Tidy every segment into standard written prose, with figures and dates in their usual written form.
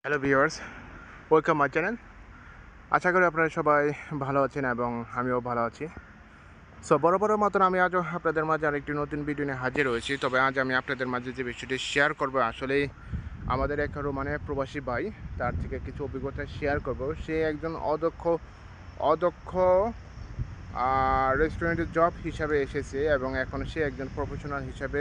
Hello viewers, welcome my channel. আশা করি আপনারা সবাই ভালো আছেন এবং আমিও ভালো আছি। সো বরাবরের মতন আমি আজও আপনাদের মাঝে আরেকটি নতুন ভিডিও নিয়ে হাজির হয়েছি। তবে আজ আমি আপনাদের মাঝে যে বিষয়টি শেয়ার করব, আসলেই আমাদের এক রোমানের প্রবাসী ভাই, তার থেকে কিছু অভিজ্ঞতা শেয়ার করব। সে একজন অদক্ষ রেস্টুরেন্টে জব হিসাবে এসেছে এবং এখন সে একজন প্রফেশনাল হিসাবে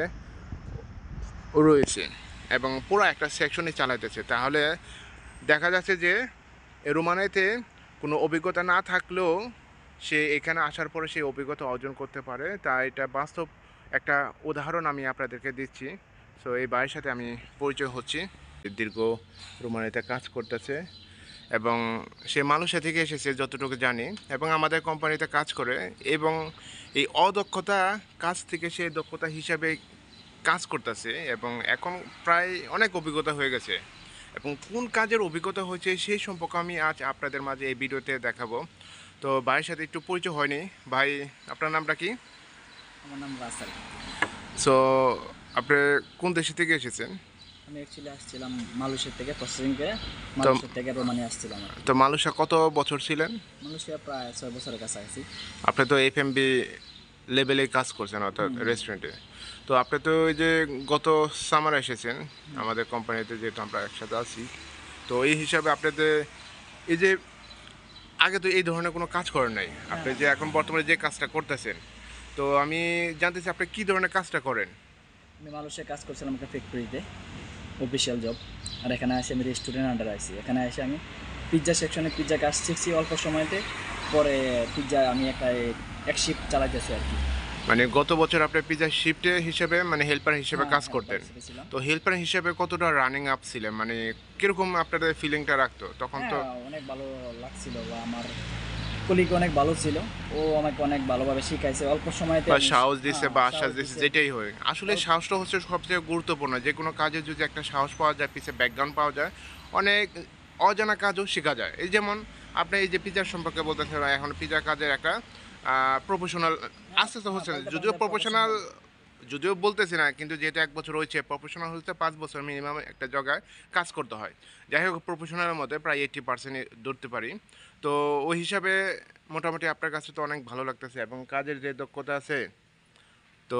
রয়েছে এবং পুরো একটা সেকশনই চালাইতেছে। তাহলে দেখা যাচ্ছে যে রোমানাইতে কোনো অভিজ্ঞতা না থাকলেও সে এখানে আসার পরে সেই অভিজ্ঞতা অর্জন করতে পারে। তাই এটা বাস্তব একটা উদাহরণ আমি আপনাদেরকে দিচ্ছি। সো এই ভাইয়ের সাথে আমি পরিচয় হচ্ছি। দীর্ঘ রোমানাইতে কাজ করতেছে এবং সে মালয়েশিয়া থেকে এসেছে যতটুকু জানি, এবং আমাদের কোম্পানিতে কাজ করে এবং এই অদক্ষতা কাজ থেকে সে দক্ষতা হিসাবে কাজ করতেছে এবং এখন প্রায় অনেক অভিজ্ঞতা হয়ে গেছে। এবং কোন কাজের অভিজ্ঞতা হয়েছে সেই সম্পর্কে আমি আজ আপনাদের মাঝে এই ভিডিওতে দেখাবো। তো ভাইয়ের সাথে একটু পরিচয় হয়নি। ভাই, আপনার নামটা কি? আমার নাম রাসেল। সো আপনি কোন দেশ থেকে এসেছেন? আমি অ্যাকচুয়ালি আসছিলাম মালয়েশিয়া থেকে প্রসেসিং করে, তো মালয়েশিয়া থেকে রোমানিয়া আসছিলাম আর কি। তো মালয়েশিয়া কত বছর ছিলেন? মালয়েশিয়া প্রায় 6 বছরের কাছাকাছি। আপনি তো এফএমবি লেভেলে কাজ করছেন, অর্থাৎ হুম, রেস্টুরেন্টে। তো আপনি তো ওই যে গত সামারে এসেছেন আমাদের কোম্পানিতে, যেহেতু আমরা একসাথে আছি। তো এই হিসাবে আপনাদের এই যে আগে তো এই ধরনের কোনো কাজ করেন নাই, আপনি হ্যাঁ, যে এখন বর্তমানে যে কাজটা করতেছেন, তো আমি জানতে চাই আপনি কী ধরনের কাজটা করেন? আমি মালয়েশিয়া কাজ করছিলাম একটা ফ্যাক্টরিতে, অফিসিয়াল জব। আর এখানে এসে আমি রেস্টুরেন্ট আন্ডারে আছি। এখানে এসে আমি পিৎজা সেকশনে পিৎজা কাজ শিখছি অল্প সময়তে। পরে পিৎজা আমি এক শিফট চালাইতেছি আর কি। মানে গত বছর আপনি পিজা শিফটে হিসেবে, মানে হেল্পার হিসেবে হ্যাঁ, কাজ হেল্পার করতেন। হিসেবে ছিলাম। তো হেল্পার হিসেবে কতটা রানিং আপ ছিলেন, মানে কীরকম আপনাদের ফিলিংটা রাখতো তখন? তো হ্যাঁ, অনেক ভালো লাগছিল। বা আমার কলিগ অনেক ভালো ছিল। ও আমাকে অনেক ভালোভাবে শিখাইছে অল্প সময়তে। বা আমি সাহস দিছে হ্যাঁ, বা আশ্বাস সাহস দিছে, দিছে। যেটাই হয়, আসলে অল্প সাহসটা হচ্ছে সবচেয়ে গুরুত্বপূর্ণ। যে কোনো কাজে যদি একটা সাহস পাওয়া যায়, পিছে ব্যাকগ্রাউন্ড পাওয়া যায়, অনেক অজানা কাজও শেখা যায়। এই যেমন আপনি এই যে পিজার সম্পর্কে বলতেছেন, এখন পিজা কাজের একটা প্রফেশনাল হ্যাঁ, আস্তে আস্তে হ্যাঁ, হচ্ছে না। বলতে পারেন যদিও যে প্রফেশনাল, প্রফেশনাল। যদিও বলতেছি না, কিন্তু যেহেতু 1 বছর হয়েছে, প্রফেশনাল হতে 5 বছর মিনিমাম একটা জায়গায় কাজ করতে হয়। যাই হোক, প্রফেশনালের মধ্যে প্রায় 80% ধরতে পারি। তো ওই হিসাবে মোটামুটি আপনার কাছে তো অনেক ভালো লাগতেছে এবং কাজের যে দক্ষতা আছে। তো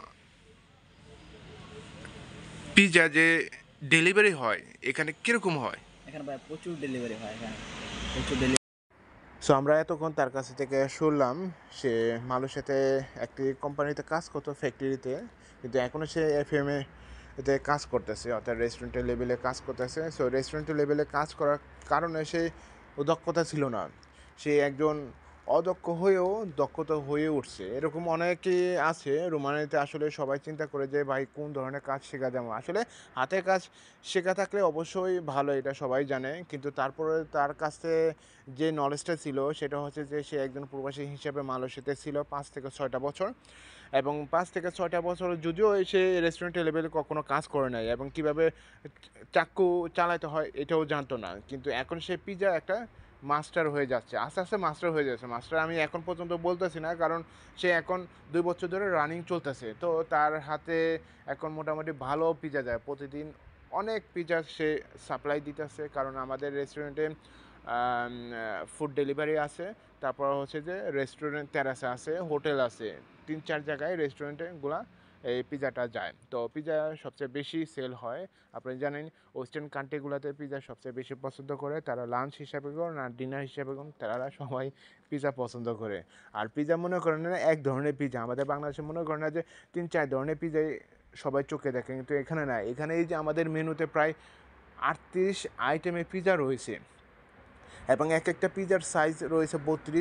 পিৎজা যে ডেলিভারি হয় এখানে কীরকম হয়? এখানে ভাই প্রচুর ডেলিভারি হয় এখানে। প্রচুর সো আমরা এতক্ষণ তার কাছ থেকে শুনলাম সে মালয়েশিয়াতে একটি কোম্পানিতে কাজ করতো, ফ্যাক্টরিতে, কিন্তু এখনও সে এফএমএ এতে কাজ করতেছে, অর্থাৎ রেস্টুরেন্টের লেভেলে কাজ করতেছে। সো রেস্টুরেন্টের লেভেলে কাজ করার কারণে সে দক্ষতা ছিল না, সে একজন অদক্ষ হয়েও দক্ষতা হয়ে উঠছে। এরকম অনেকেই আছে রোমানিতে। আসলে সবাই চিন্তা করে যে ভাই কোন ধরনের কাজ শেখা যাবে। আসলে হাতে কাজ শেখা থাকলে অবশ্যই ভালো, এটা সবাই জানে, কিন্তু তারপরে তার কাছে যে নলেজটা ছিল সেটা হচ্ছে যে সে একজন প্রবাসী হিসেবে মালয়েশিয়াতে ছিল 5 থেকে 6টা বছর, এবং 5 থেকে 6টা বছর যদিও সে রেস্টুরেন্টের লেভেলে কখনো কাজ করে নাই এবং কীভাবে চাক্কু চালাতে হয় এটাও জানতো না, কিন্তু এখন সে পিৎজা একটা মাস্টার হয়ে যাচ্ছে, আস্তে আস্তে মাস্টার হয়ে যাচ্ছে। মাস্টার আমি এখন পর্যন্ত বলতেছি না, কারণ সে এখন 2 বছর ধরে রানিং চলতেছে। তো তার হাতে এখন মোটামুটি ভালো পিৎজা যায় প্রতিদিন, অনেক পিৎজা সে সাপ্লাই দিতেছে, কারণ আমাদের রেস্টুরেন্টে ফুড ডেলিভারি আছে, তারপর হচ্ছে যে রেস্টুরেন্ট টেরাসে আছে, হোটেল আছে, 3-4 জায়গায় রেস্টুরেন্টগুলা এই পিৎজাটা যায়। তো পিৎজা সবচেয়ে বেশি সেল হয়। আপনি জানেন ওয়েস্টার্ন কান্ট্রিগুলোতে পিৎজা সবচেয়ে বেশি পছন্দ করে, তারা লাঞ্চ হিসাবে করুন আর ডিনার হিসাবে করুন, তারা সবাই পিৎজা পছন্দ করে। আর পিৎজা মনে করেন না এক ধরনের পিৎজা, আমাদের বাংলাদেশে মনে করেন না যে 3-4 ধরনের পিৎজাই সবাই চোখে দেখে, কিন্তু এখানে না। এখানে এই যে আমাদের মেনুতে প্রায় 38 আইটেমের পিৎজা রয়েছে এবং এক একটা পিৎজার সাইজ রয়েছে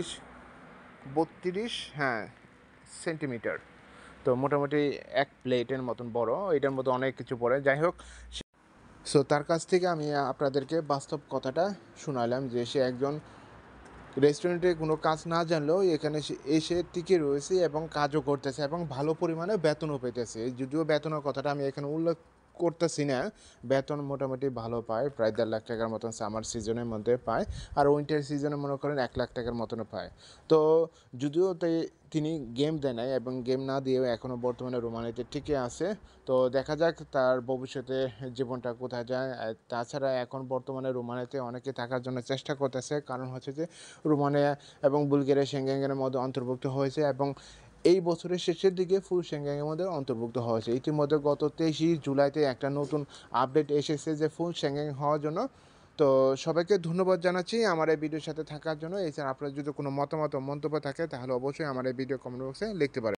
32 হ্যাঁ সেন্টিমিটার। তো মোটামুটি এক প্লেটের মতন বড়, এটার মধ্যে অনেক কিছু পড়ে। যাই হোক, সো তার কাছ থেকে আমি আপনাদেরকে বাস্তব কথাটা শোনালাম যে সে একজন রেস্টুরেন্টে কোনো কাজ না জানলেও এখানে এসে টিকে রয়েছে এবং কাজও করতেছে এবং ভালো পরিমাণে বেতনও পেতেছে। যদিও বেতনের কথাটা আমি এখানে উল্লেখ করতেছি না, বেতন মোটামুটি ভালো পায়, প্রায় ১.৫ লাখ টাকার মতন সামার সিজনের মধ্যে পায়। আর উইন্টার সিজনে মনে করেন ১ লাখ টাকার মতনও পায়। তো যদিও তিনি গেম দেয় নাই এবং গেম না দিয়েও এখনও বর্তমানে রোমানিতে টিকে আছে। তো দেখা যাক তার ভবিষ্যতে জীবনটা কোথায় যায়। তাছাড়া এখন বর্তমানে রোমানিয়াতে অনেকে থাকার জন্য চেষ্টা করতেছে। কারণ হচ্ছে যে রোমানিয়া এবং বুলগেরিয়া সেনগেনের মধ্যে অন্তর্ভুক্ত হয়েছে এবং এই বছরের শেষের দিকে ফুল সেনগেনের মধ্যে অন্তর্ভুক্ত হয়েছে। ইতিমধ্যে গত ২৩ জুলাইতে একটা নতুন আপডেট এসেছে যে ফুল সেনগেন হওয়ার জন্য। তো সবাইকে ধন্যবাদ জানাচ্ছি আমার এই ভিডিওর সাথে থাকার জন্য। এছাড়া আপনার যদি কোনো মতামত ও মন্তব্য থাকে তাহলে অবশ্যই আমার এই ভিডিও কমেন্ট বক্সে লিখতে পারেন।